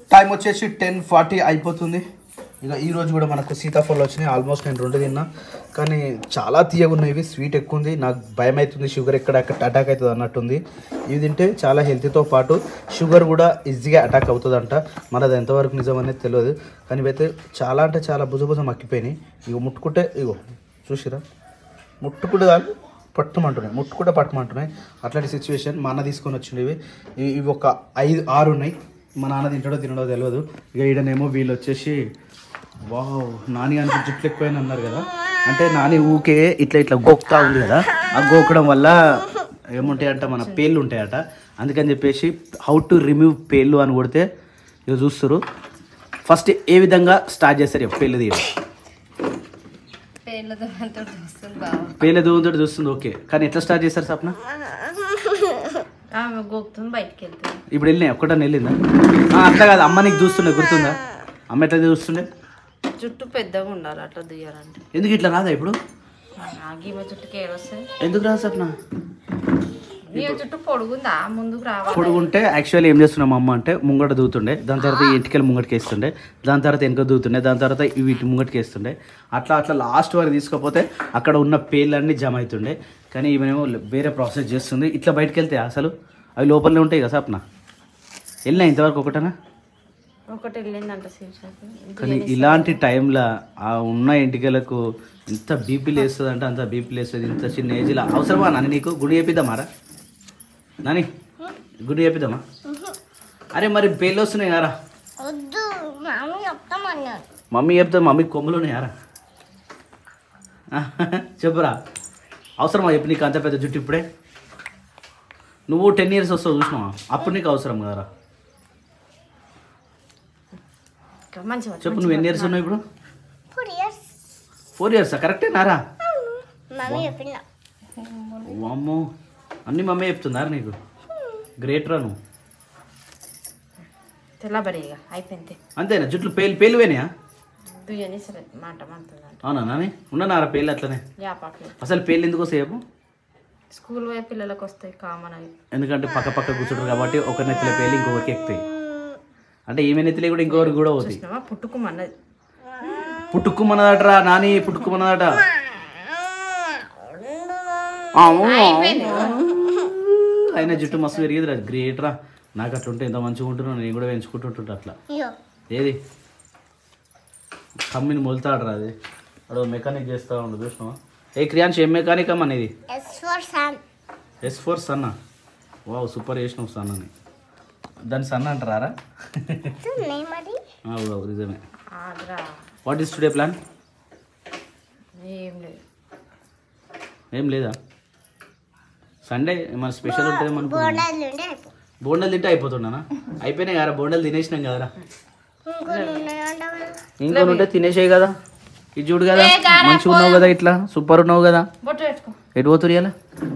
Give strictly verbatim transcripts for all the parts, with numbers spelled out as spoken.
Time వచ్చేసి ten forty అయిపోతుంది. ఇక ఈరోజు కూడా మనకు సీతాఫలం వచ్చినాయి. ఆల్మోస్ట్ నేను రెండు తిన్నా, కానీ చాలా తీయగా ఉన్నాయి. ఇవి స్వీట్ ఎక్కువ ఉంది. నాకు భయం అవుతుంది షుగర్ ఎక్కడ అటాక్ అవుతుంది అన్నట్టుంది. ఇవి తింటే చాలా హెల్తీతో పాటు షుగర్ కూడా ఈజీగా అటాక్ అవుతుందంట. మనది ఎంతవరకు నిజం అనేది తెలియదు, కానీ ఇవైతే చాలా అంటే చాలా భుజభుజ మక్కిపోయినాయి. ఇగో ముట్టుకుంటే ఇగో చూసిరా, ముట్టుకుంటే కాదు పట్టమంటున్నాయి, ముట్టుకుంటే పట్టమంటున్నాయి. అట్లాంటి సిచ్యువేషన్. మా అన్న తీసుకొని వచ్చిండేవి. ఇవి ఒక ఐదు ఆరు ఉన్నాయి. మా నాన్న తింటాడో తినడో తెలియదు. ఇక ఈడనేమో వీళ్ళు వచ్చేసి వావ్ నాని అంటే జుట్లు ఎక్కువైనా అన్నారు కదా, అంటే నాని ఊకే ఇట్లా ఇట్లా గోక్తా ఉంది కదా, ఆ గోకడం వల్ల ఏముంటాయంట మన పేర్లు ఉంటాయట. అందుకని చెప్పేసి హౌ టు రిమూవ్ పేర్లు అని కొడితే ఇక చూస్తారు. ఫస్ట్ ఏ విధంగా స్టార్ట్ చేస్తారు పేర్లు తీయడం? పేర్ల దూరంతో చూస్తుంది. ఓకే, కానీ ఎట్లా స్టార్ట్ చేస్తారు సప్న? ఇప్పుడు వెళ్ళినాయి ఒక్కటని వెళ్ళిందా? అట్లా కాదు, అమ్మ నీకు చూస్తుండే గుర్తుందా? అమ్మ ఎట్లా చూస్తుండే? జుట్టు పెద్దగా ఉండాలి అట్లా దిగాలంటే. ఎందుకు ఇట్లా రాదా ఇప్పుడు? జుట్టుకి ఏడొస్తాయి. ఎందుకు రాదు సప్న? జుట్టు పొడుగుందా? ముందుకు రావాలి. పొడుగుంటే యాక్చువల్లీ ఏం చేస్తున్నాం అమ్మ అంటే ముంగట దూతుండే, దాని తర్వాత ఇంటికెళ్ళి ముంగటికి వేస్తుండే, దాని తర్వాత వెనక దూతుండే, దాని తర్వాత వీటి ముంగటికి వేస్తుండే. అట్లా అట్లా లాస్ట్ వరకు తీసుకోపోతే అక్కడ ఉన్న పేర్లన్నీ జమ అవుతుండే. కానీ ఈమెనేమో వేరే ప్రాసెస్ చేస్తుంది. ఇట్లా బయటకు వెళ్తే అసలు అవి లోపలనే ఉంటాయి కదా సప్న. వెళ్ళినా ఇంతవరకు ఒకటనా? ఒకటి వెళ్ళిందంట. కానీ ఇలాంటి టైంలో ఆ ఉన్న ఇంటికలకు ఇంత బీపీలు వేస్తుంది అంటే అంత బీపీలు వేస్తుంది. ఇంత చిన్న ఏజ్లో అవసరమా నాని నీకు? గుడి చేపిద్దామారా నాని? గుడి చేపిద్దామా? అరే మరి పేర్లు వస్తున్నాయి యారా, మమ్మీ చెప్తా. మమ్మీ కొమ్ములు ఉన్నాయి యారా, చెప్పురా. అవసరమా చెప్పు నీకు అంత పెద్ద జుట్టు ఇప్పుడే? నువ్వు టెన్ ఇయర్స్ వస్తావు చూసినావా, అప్పుడు నీకు అవసరం కదరా. చెప్పు నువ్వు ఎన్ని ఇయర్స్ ఉన్నావు ఇప్పుడు? ఫోర్ ఇయర్సా? కరెక్టే నారా? అమ్మో అన్ని మమ్మీ చెప్తున్నారా నీకు? గ్రేట్ రా నువ్వు. అయిపోయింది అంతేనా? జుట్లు పేలు పేలువేనా? అవునా నాని? ఉన్నారా పేర్లు అట్లనే? అసలు పేర్లు ఎందుకు వస్తాయి చెప్పు? స్కూల్ పోయే పిల్లలకు వస్తాయి కామన్ అవి. ఎందుకంటే పక్క పక్క కూర్చుంటారు కాబట్టి ఒక నెత్తిలో పేర్లు ఇంకొకరికి ఎక్కుతాయి. అంటే ఈమె నెత్తిలో కూడా ఇంకొకరికి కూడా అవుతాయి. పుట్టుకుమన్నది పుట్టుకుమన్నదటరా నాని, పుట్టుకుమన్నదట. అయినా జుట్టు మస్తు పెరిగేది రా, గ్రేట్ రా. నాకు అట్లా ఉంటే ఎంత మంచిగా ఉంటున్నాను, నేను కూడా పెంచుకుంటుంటా అట్లా. ఏది కమ్మిని మొలుతాడరా అది, అదో మెకానిక్ చేస్తా ఉండు చూసినావా? ఏ క్రియాన్స్ ఏం మెకానిక్ అమ్మ అనేది? ఎస్ ఫోర్ సన్నా. వావ్ సూపర్ చేసినావు సన్ అని. దాన్ని సన్న అంటారా? నిజమే. What is today plan? ఏం లేదా? సండే మన స్పెషల్ ఉంటుంది మన బోండాలు తింటే అయిపోతుండనా? అయిపోయినాయి కదా బోండాలు, తినేసినాం కదరా. ఇంకో ఉంటే తినేసాయి కదా. ఇది చూడు కదా, మంచిగా ఉన్నావు కదా, ఇట్లా సూపర్ ఉన్నావు కదా. ఎటు పోతురు ఇలా?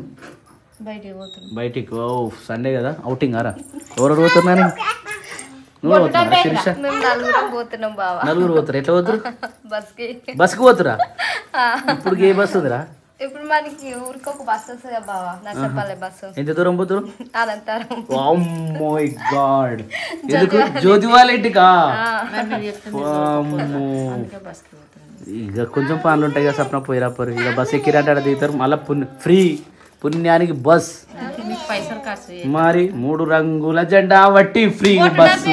బయటికి. ఓ సండే కదా, అవుటింగ్ ఆరా? ఎవరెవరు పోతున్నా? నువ్వు పోతున్నా శిరీష? నలుగురు పోతారు. ఎట్లా పోతురు? బస్కి పోతురా? ఇప్పుడు ఏ బస్ ఉందిరా? ఇప్పుడు మనకి ఊరికి ఒక బస్ వస్తుంది కదా బావా, నర్సపల్లి బస్సు. ఎంత దూరం పోతురు? అనంతరం. ఓ మై గాడ్, ఎందుకు? జ్యోతి వాళ్ళ ఇంటికా? ఇక కొంచెం పనులు ఉంటాయి కదా సప్న, పోయిరా పోరు. ఇక బస్ ఎక్కిరంటే అక్కడ దిగుతారు, మళ్ళీ పుణ్య ఫ్రీ పుణ్యానికి బస్. మరి మూడు రంగుల జెండా వట్టి ఫ్రీ బస్సు.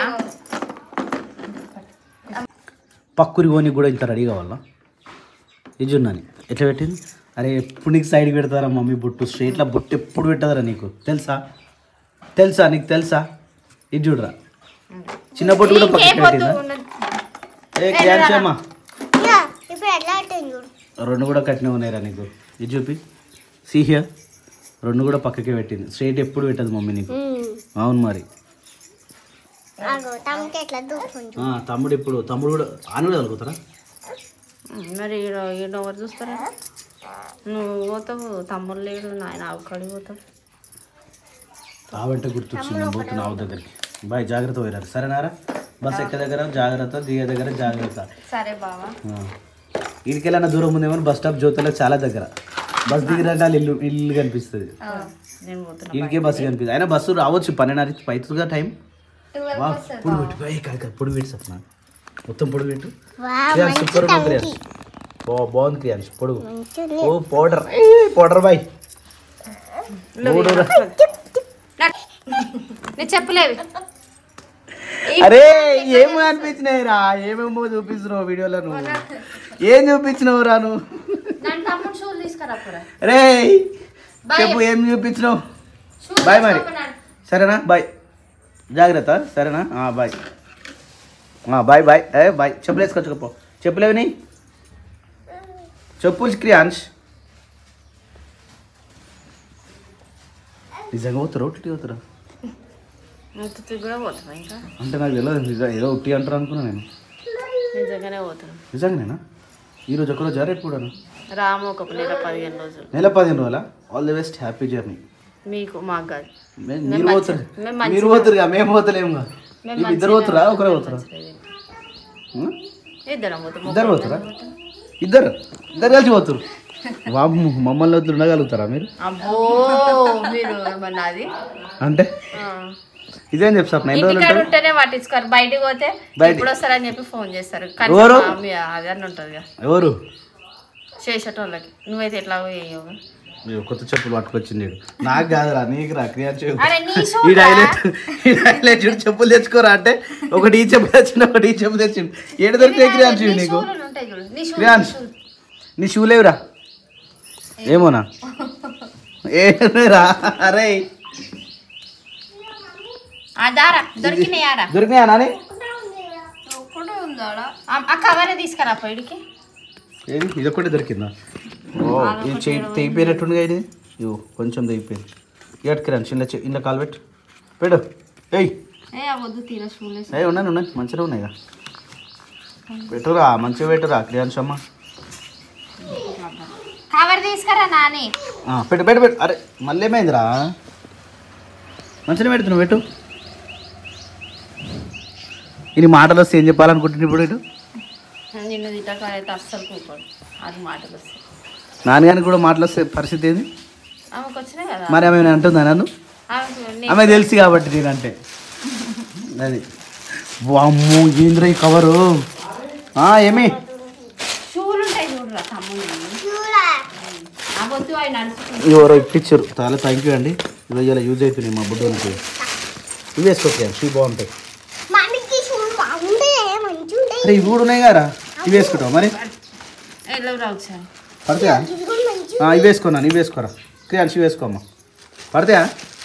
పక్కురి పోనీ కూడా ఇంత రెడీ కావాలా? ఇది ఉన్నాను ఎట్లా పెట్టింది? అరే ఎప్పుడు నీకు సైడ్కి పెడతారా మమ్మీ బొట్టు? స్ట్రైట్లా బొట్టు ఎప్పుడు పెట్టదరా నీకు తెలుసా? తెలుసా నీకు తెలుసా? ఇది చూడరా, చిన్న బొట్టు కూడా పక్కకి పెట్టిందా? ఏ క్రియాన్షమ్మా, రెండు కూడా కట్టిన ఉన్నాయిరా నీకు. ఇది చూపి, సీహియా రెండు కూడా పక్కకే పెట్టింది. స్ట్రైట్ ఎప్పుడు పెట్టదు మమ్మీ నీకు. అవును మరి. తమ్ముడు ఎప్పుడు? తమ్ముడు కూడా ఆను కూడా కలుగుతారా? మరి ఎవరు చూస్తారా? నువ్వు పోతావు, తమ్ముడు లేడు, నాయన ఆవుకాడి పోతావు. ఆవంటే గుర్తొచ్చింది, పోతున్నా ఆవు దగ్గరికి. బాయ్, జాగ్రత్త పోయారు సరేనారా? బస్ ఎక్క దగ్గర జాగ్రత్త, దిగే దగ్గర జాగ్రత్త. సరే బావా. ఇంటికెళ్ళిన దూరం ఉందేమో బస్ స్టాప్ జ్యోతిలో చాలా దగ్గర. బస్ దిగిరంటే వాళ్ళు ఇల్లు ఇల్లు కనిపిస్తుంది, ఇంటికే బస్సు కనిపిస్తుంది. అయినా బస్సు రావచ్చు పన్నెండున్నర అవుతుందిగా టైం. వా పొడి పెట్టు బాయ్ కాదు కాదు పొడి పెట్టు సప్న మొత్తం పొడి పెట్టు క్రియాన్స్ సూపర్ ఉంది క్రియాన్స్ బా బాగుంది క్రియాన్స్ పొడుగు ఓ పౌడర్ ఏ పౌడర్ బాయ్ నేను చెప్పలేవి అరే ఏమి అనిపించినాయి రా ఏమేమో చూపిస్తున్నావు వీడియోలో నువ్వు ఏం చూపించినావు రా నువ్వు రే చెప్పు ఏం చూపించినావు బాయ్ మరి సరేనా బాయ్ జాగ్రత్త సరేనా బాయ్ బాయ్ బాయ్ ఏ బాయ్ చెప్పులు వేసుకోవచ్చు చెప్పులేవి చెప్పులు క్రియాన్స్ నిజంగా పోతారా ఉట్టి పోతారా అంటే నాకు తెలియదు ఏదో ఉట్టి అంటారు అనుకున్నా నేను నిజంగానే పోతాను నిజంగానేనా ఈరోజు ఒకరోజు రేపు కూడా రాము ఒక నెల పదిహేను రోజులు నెల పదిహేను రోజుల all the best happy journey మీకు మాకు కాదు మీరు పోతారు మీరు పోతారుగా మేము పోతలేముగా ఇద్దరు పోతురా ఒకరే పోతారా ఇద్దరు ఇద్దరు పోతారా ఇద్దరు ఇద్దరు కలిసి పోతారు వాము మమ్మల్ని వద్దు ఉండగలుగుతారా మీరు అబ్బో మీరు నాది అంటే ఇదేం చెప్పు సార్ ఎన్ని రోజులు ఉంటేనే పట్టించుకోరు బయటకు పోతే ఇప్పుడు వస్తారని చెప్పి ఫోన్ చేస్తారు ఎవరు అదన్నీ ఉంటుంది ఎవరు చేసేటోళ్ళకి నువ్వైతే ఎట్లా వేయవు కొత్త చెప్పులు పట్టుకొచ్చింది నాకు కాదురా నీకు రా క్రియాన్స్ ఈ డైలెట్ ఈ డైలెట్ చెప్పులు తెచ్చుకోరా అంటే ఒకటి ఈ చెప్పు తెచ్చిండు ఒకటి ఈ చెప్పు తెచ్చిండు ఏడు దొరికితే క్రియాన్స్ నీకు క్రియాన్స్ నీ షూ లేవురా ఏమోనా ఏరా అరే దొరికినాయా నాని కవరే తీసుకురా పైడికి ఏది ఇది ఒకటి దొరికిందా ఓ ఇది చేయి తెగిపోయినట్టుండగా ఇది ఇవ్వు కొంచెం తెగిపోయింది ఎట్టుకురాను చిన్న ఇంట్లో కాలు పెట్టు పెట్టు ఏయ్ ఏ ఉన్నాను ఉన్నాయి మంచిగా ఉన్నాయిగా పెట్టురా మంచిగా పెట్టురా క్రియాన్స్ అమ్మ కవర్ తీసుకురా నాని పెట్టు పెట్టు పెట్టు అరే మళ్ళీ ఏమైందిరా మంచిగా పెడుతున్నావు పెట్టు ఇది మాటలు వస్తే ఏం చెప్పాలనుకుంటున్నా ఇప్పుడు ఇటు నిన్ను తిట్టకాలైతే అస్సలు కూకోడు అది మాటలు వస్తాయి నాన్నగారికి కూడా మాటలు వస్తే పరిస్థితి ఏంది ఆమెకు వచ్చినాయి కదా మరి ఆమె అంటుందా నన్ను ఆమె తెలుసు కాబట్టి నేనంటే అది అమ్మో ఏంద్ర ఈ కవరు ఏమి షూలు ఉంటాయి చూడరా తమ్ముడు ఎవరో ఇప్పించారు చాలా థ్యాంక్ యూ అండి ఈరోజు ఇలా యూజ్ అవుతున్నాయి మా బుడ్డోనికి ఇవి వేసుకోవచ్చు షూ బాగుంటాయి అరే ఇవి కూడా ఉన్నాయి కదా ఇవి వేసుకుంటావు మరి పడతాయా ఇవి వేసుకున్నాను ఇవి వేసుకోరా క్రియాన్స్ ఇవి వేసుకోమ్మా పడతాయా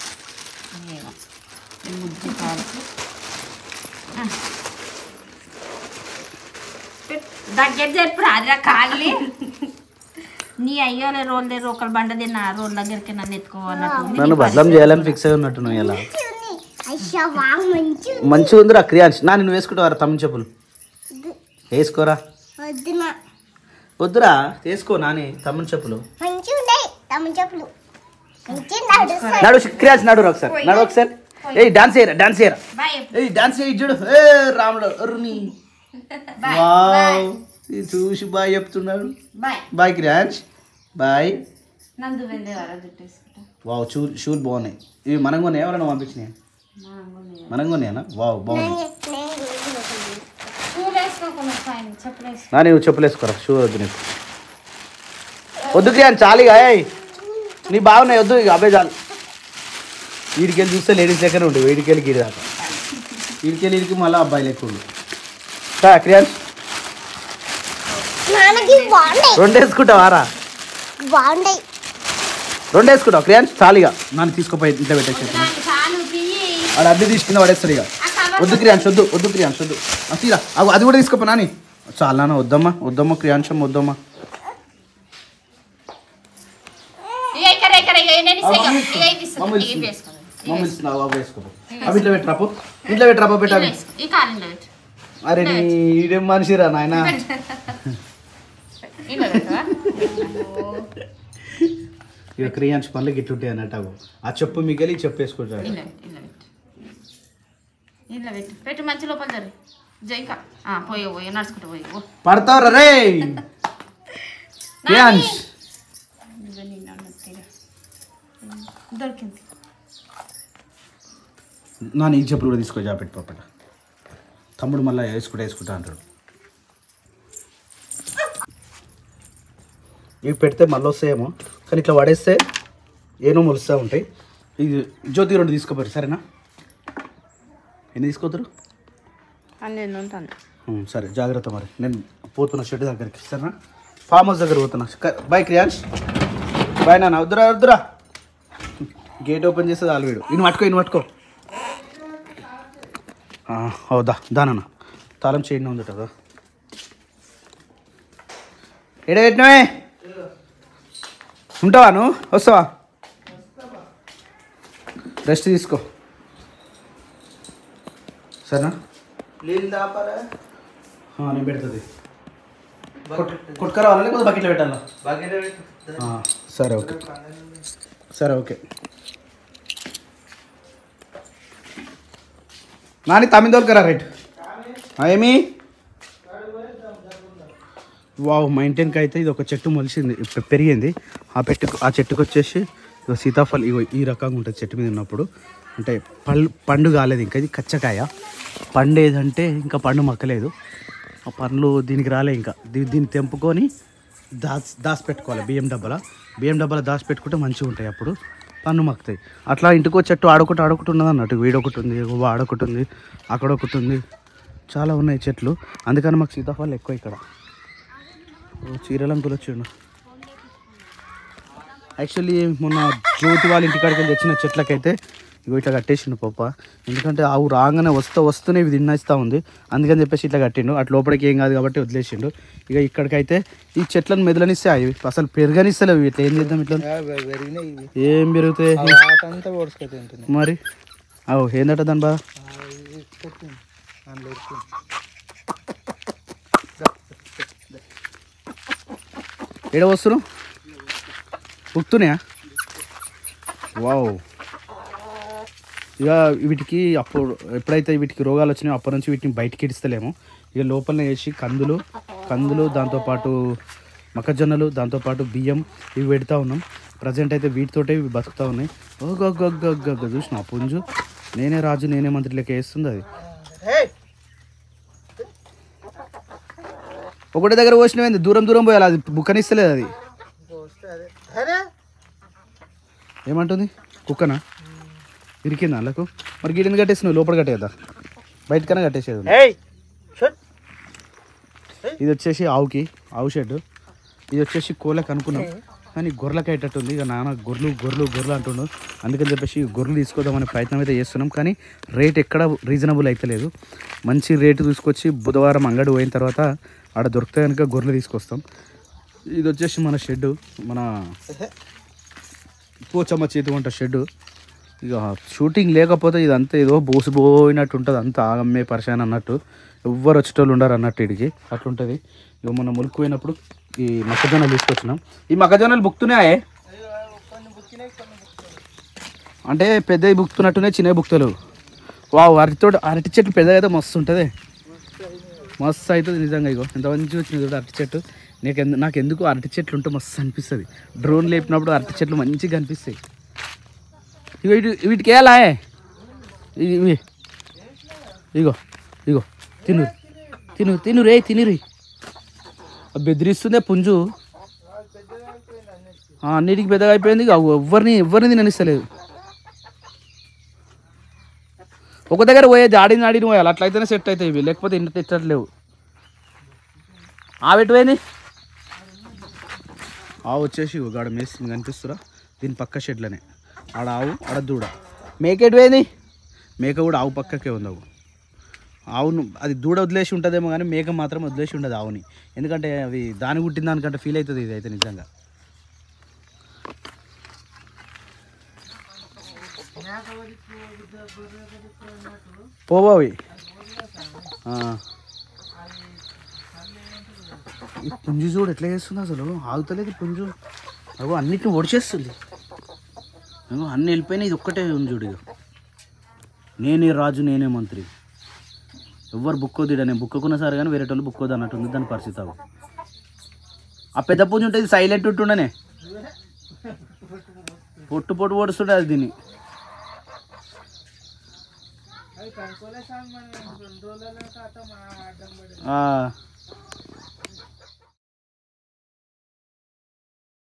దగ్గర చెప్పు రాదురా కాళ్ళి నీ అయ్యోలే రోల్ దగ్గర ఒకరు బండ తిన్న రోల్ దగ్గరికి నన్ను ఎత్తుకోవాలన్నట్టు నన్ను బదలం చేయాలని ఫిక్స్ అయి ఉన్నట్టు నువ్వు ఇలా మంచిగా ఉందిరా క్రియాన్స్ నా నేను వేసుకుంటావారా తమ్ముని చెప్పులు వేసుకోరా వద్దురా వేసుకో నాని తమ్ముని చెప్పులు నడు క్రియాన్స్ నడు ఒకసారి నడు ఒకసారి ఏ డాన్స్ చేయరా డాన్స్ చేయరా ఏ డాన్స్ చేయి చూడు ఏ రాముడు అరుణి వావ్ ఇది చూసి బాయ్ చెప్తున్నాడు బాయ్ క్రియాన్స్ బాయ్ వావ్ షూ షూలు బాగున్నాయి ఇవి మనం కొన్నాయి ఎవరైనా పంపించినాయి మనం కొన్నాయనా వావ్ బాగున్నాయి నా నువ్వు చెప్పులు వేసుకోరా షూ వద్దు నీకు వద్దు క్రియాన్స్ చాలుగా నీ బాగున్నాయి వద్దు ఇక అవే చాలు వీడికెళ్ళి చూస్తే లేడీస్ లెక్కనే ఉంటుంది వీడికెళ్ళి గీడి దాకా వీడికెళ్ళి వీడికి మళ్ళీ అబ్బాయిలు ఎక్కువ ఉండు క్రియాన్స్ రెండు వేసుకుంటావారా రెండు వేసుకుంటావు క్రియాన్స్ చాలుగా నన్ను తీసుకుపోయి ఇంట్లో పెట్టేసి వాడు అద్దె తీసుకుందా పడేస్తాడు ఇక వద్దు క్రియాన్స్ వద్దు వద్దు క్రియాన్స్ వద్దు తీరా అది కూడా తీసుకోపో నాని చాలా నాన్న వద్దమ్మా వద్దమ్మా క్రియాంశం వద్దమ్మా అవి ఇంట్లో పెట్టరాపు ఇంట్లో పెట్టరాపు పెట్టాలి అరే నీడేం మనిషిరా నాయన ఇక క్రియాంశ పనులు గిట్లుంటాయి అన్నట్టు ఆ చెప్పు మిగిలి చెప్పు వేసుకుంటాడు పెట్టు మంచి లోపల జరి జైకా పోయే పోయి నడుచుకుంటూ పోయి పడతావు రే క్రియాంశ్ దొరికింది నా నీ చెప్పులు కూడా తీసుకో జాపెట్టి పాపట తమ్ముడు మళ్ళీ వేసుకుంటా వేసుకుంటా అంటాడు. ఇవి పెడితే మళ్ళీ వస్తాయేమో కానీ ఇట్లా పడేస్తే ఏనో మొలుస్తూ ఉంటాయి. ఇది జ్యోతి రెండు తీసుకోపోరు సరేనా? ఎన్ని తీసుకోతారు? అన్నీ ఉంటాను. సరే జాగ్రత్త. మరి నేను పోతున్నా షెడ్ దగ్గరికి సరేనా? ఫామ్ హౌస్ దగ్గర పోతున్నా. బాయ్ క్రియాన్స్, బాయ్ నాన్న. వద్దురా వద్దురా, గేట్ ఓపెన్ చేస్తే చాలు వీడు. ఇన్ని పట్టుకో ఇన్ని పట్టుకో. అవుదా దానన్న తాళం చేయండి ఉంది కదా. ఏడే పెట్టినవే ఉంటావా నువ్వు? వస్తావా? రెస్ట్ తీసుకో సరేనా? నేను పెడుతుంది కొట్టుకరావాలా లేకపోతే బకెట్లో పెట్టాలా? సరే ఓకే సరే ఓకే. నాని తమిళ దొరకరా రైట్ ఏమి? వావ్ మా ఇంటికి అయితే ఇది ఒక చెట్టు మొలిసింది, పెరిగింది. ఆ పెట్టు ఆ చెట్టుకు వచ్చేసి ఇగో సీతాఫల్ ఇగో ఈ రకంగా ఉంటుంది చెట్టు మీద ఉన్నప్పుడు. అంటే పళ్ళు పండు కాలేదు ఇంకా, ఇది కచ్చకాయ. పండు ఏదంటే ఇంకా పండు మక్కలేదు. ఆ పండ్లు దీనికి రాలే ఇంకా. దీ దీన్ని తెంపుకొని దాచి దాచి పెట్టుకోవాలి బియ్యం డబ్బాల. బియ్యం డబ్బాల దాచి పెట్టుకుంటే మంచిగా ఉంటాయి, అప్పుడు పండు మక్కుతాయి. అట్లా ఇంటికో చెట్టు ఆడొకటి ఆడొకటి ఉన్నది అన్నట్టు. వీడొకటి ఉంది, ఆడొకటి ఉంది, అక్కడ ఒకటి ఉంది, చాలా ఉన్నాయి చెట్లు. అందుకని మాకు సీతాఫలం ఎక్కువ ఇక్కడ. చీరలంకులు వచ్చిండు. యాక్చువల్లీ మొన్న జ్యోతి వాళ్ళ ఇంటికాడికి వెళ్ళి తెచ్చిన చెట్లకైతే ఇగో ఇట్లా కట్టేసిండు పప్ప. ఎందుకంటే ఆవు రాగానే వస్తూ వస్తూనే ఇవి తినేస్తూ ఉంది, అందుకని చెప్పేసి ఇట్లా కట్టిండు. అటు లోపలికి ఏం కాదు కాబట్టి వదిలేసిండు. ఇక ఇక్కడికైతే ఈ చెట్లను మెదలనిస్తే అవి అసలు పెరగనిస్తలేవు. ఇట్లా ఏం చేద్దాం? ఇట్లా ఏం పెరుగుతాయి మరి? అవు ఏందట దాని బా ఏడ వస్తున్నావు? ఉక్కుతున్నాయా? వావ్. ఇక వీటికి అప్పుడు ఎప్పుడైతే వీటికి రోగాలు వచ్చినాయో అప్పటి నుంచి వీటిని బయటికి ఇడిస్తలేము. ఇక లోపలనే వేసి కందులు కందులు దాంతోపాటు మొక్కజొన్నలు దాంతోపాటు బియ్యం ఇవి పెడతా ఉన్నాం. ప్రజెంట్ అయితే వీటితోటే ఇవి బతుకుతూ ఉన్నాయి. ఓగొగ్గొగ్గొగ్గ చూసిన పుంజు నేనే రాజు నేనే మంత్రి లెక్క వేస్తుంది అది. ఒకటి దగ్గర పోసినవి దూరం దూరం పోయాలి, అది బుక్కనిస్తలేదు. అది ఏమంటుంది? కుక్కనా? ఇరికిందా వాళ్ళకు? మరి గిడిని కట్టేసినావు, లోపల కట్టేదా? బయటకన్నా కట్టేసేది. ఇది వచ్చేసి ఆవుకి ఆవు షెడ్. ఇది వచ్చేసి కోళ్ళకి అనుకున్నాం కానీ గొర్రెలకి అయ్యేటట్టుంది. ఇక నాన్న గొర్రెలు గొర్రెలు గొర్రెలు అంటుండు. అందుకని చెప్పేసి గొర్రెలు తీసుకోదామనే ప్రయత్నం అయితే చేస్తున్నాం, కానీ రేట్ ఎక్కడ రీజనబుల్ అయితే లేదు. మంచి రేటు తీసుకొచ్చి బుధవారం అంగడి పోయిన తర్వాత ఆడ దొరికితే కనుక గొర్రెలు తీసుకొస్తాం. ఇది వచ్చేసి మన షెడ్డు, మన పోచమ్మ చేతి వంట షెడ్డు. ఇక షూటింగ్ లేకపోతే ఇదంతా ఏదో బోసిపోయినట్టు ఉంటుంది, అంతా ఆగమ్మే పరిశాన్ అన్నట్టు. ఎవ్వరు వచ్చేటోళ్ళు ఉండరు అన్నట్టు ఇడికి అట్లుంటుంది. ఇక మనం ములుకు పోయినప్పుడు ఈ మొక్కజొన్నలు తీసుకొచ్చినాం. ఈ మొక్కజొన్నలు బుక్తున్నాయే అంటే పెద్దవి బుక్తున్నట్టునే చిన్నవి బుక్తలు. వావ్, అరటితో అరటి చెట్లు పెద్దగా అయితే మస్తు ఉంటుంది, మస్తు అవుతుంది నిజంగా. ఇగో ఎంత మంచిగా వచ్చింది చూడ అరటి చెట్టు. నీకు ఎందు నాకు ఎందుకు అరటి చెట్లు ఉంటే మస్తు అనిపిస్తుంది. డ్రోన్ లేపినప్పుడు అరటి చెట్లు మంచిగా అనిపిస్తాయి. వీటి వీటికి వేయాలా? ఇవి ఇగో ఇగో తిను తిను తిను రే తినిరి. బెదిరిస్తుందే పుంజు, అన్నిటికి పెద్దగా అయిపోయింది. ఎవరిని ఎవరిని తిననిస్తలేదు. ఒక దగ్గర పోయేది ఆడిని ఆడిని పోయాలి, అట్లయితేనే సెట్ అవుతాయి ఇవి, లేకపోతే ఇంత తెచ్చట్లేవు. ఆ పెట్టుపోయింది ఆవు వచ్చేసి గాడ మేస్తుంది కనిపిస్తురా, దీని పక్క షెడ్లనే. ఆడ ఆవు ఆడ దూడ. మేక ఎటుపోయింది? మేక కూడా ఆవు పక్కకే ఉంది. ఆవు ఆవును అది దూడ వదిలేసి ఉంటుందేమో కానీ మేక మాత్రం వదిలేసి ఉండదు ఆవుని, ఎందుకంటే అవి దాని పుట్టిన దానికంటే ఫీల్ అవుతుంది ఇది అయితే నిజంగా. పోబావి ఈ పుంజు చూడు ఎట్లా చేస్తుంది, అసలు ఆగుతలేదు పుంజు. అగో అన్నిటిని ఒడిచేస్తుంది. అగో అన్నీ వెళ్ళిపోయినాయి, ఇది ఒక్కటే ఉంది చూడు. నేనే రాజు నేనే మంత్రి, ఎవ్వరు బుక్కోదిడా. నేను బుక్కున్న సార్ కానీ వేరే వాళ్ళు బుక్కోదు అన్నట్టుంది దాని పరిస్థితి. అవు ఆ పెద్ద పుంజు ఉంటుంది సైలెంట్ ఉంటుండనే, పొట్టు పొట్టు పొడుస్తుండే అది దీన్ని. ఆ.